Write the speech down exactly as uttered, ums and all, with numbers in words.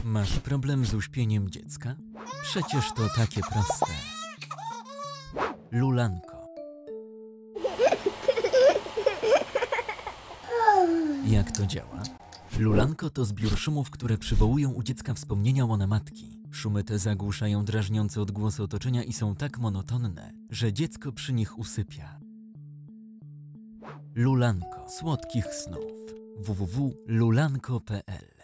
Masz problem z uśpieniem dziecka? Przecież to takie proste. Lulanko. Jak to działa? Lulanko to zbiór szumów, które przywołują u dziecka wspomnienia łona matki. Szumy te zagłuszają drażniące odgłosy otoczenia i są tak monotonne, że dziecko przy nich usypia. Lulanko. Słodkich snów. w w w kropka lulanko kropka p l